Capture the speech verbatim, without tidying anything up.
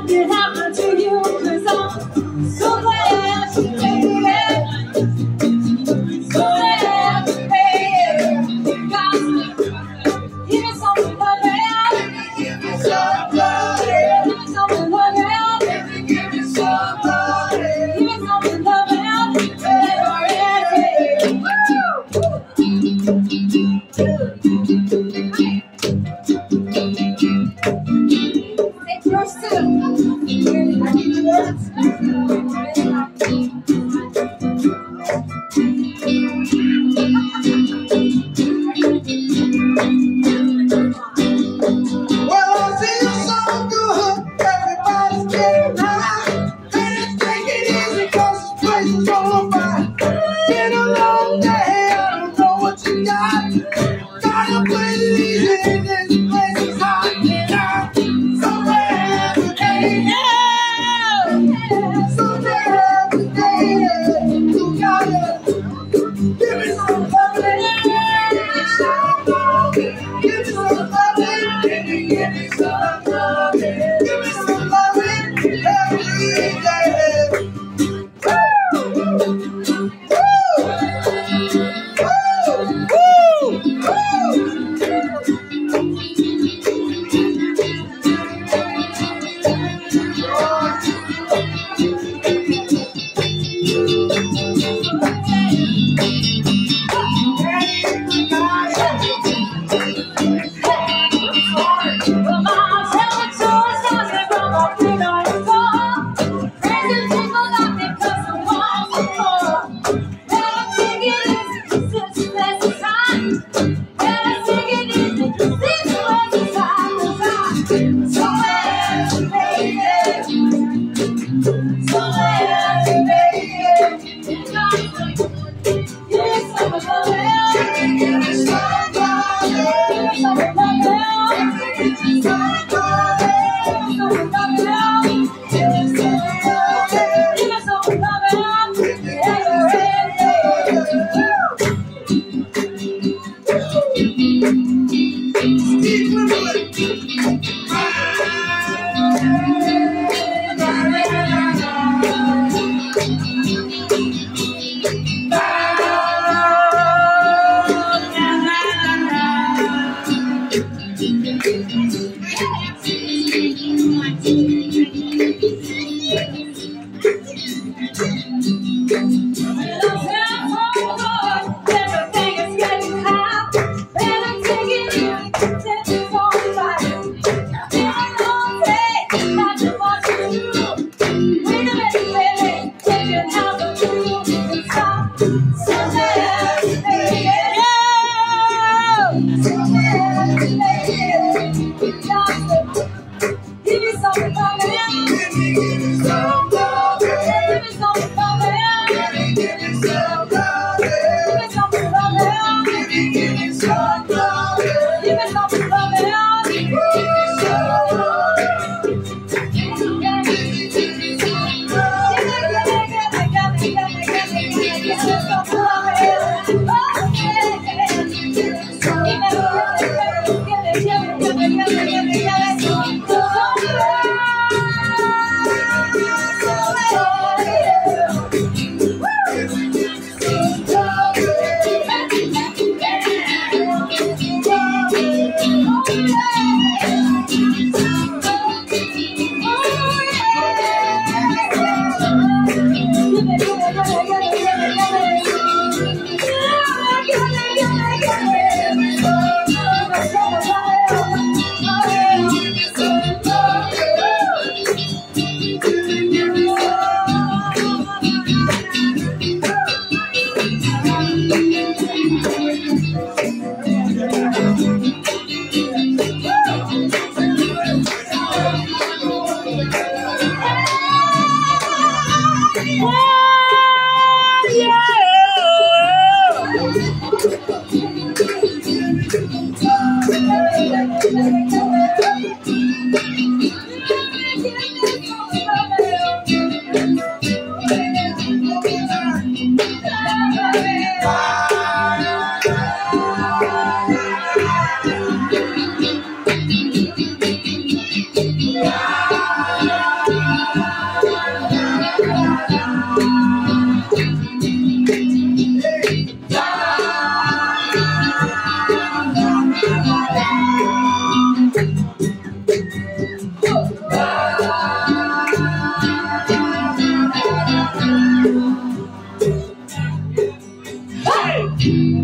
it happened to you, 'cause I'm so glad you made it. So glad you made it. God, give me something like that. Give me some love. Give me something like that. Give me some love. Give me something like that. First two. Well, I feel so good. Everybody's getting high. Let's take it easy, 'cause this place is on fire. Been a long day, I don't know what you got. Gotta play it easy, this place is hot. And I'm so glad today. So glad today. You gotta give me some love. Give me some love. Give me some love. Give me, give me some love. Give me some love every day. Hey!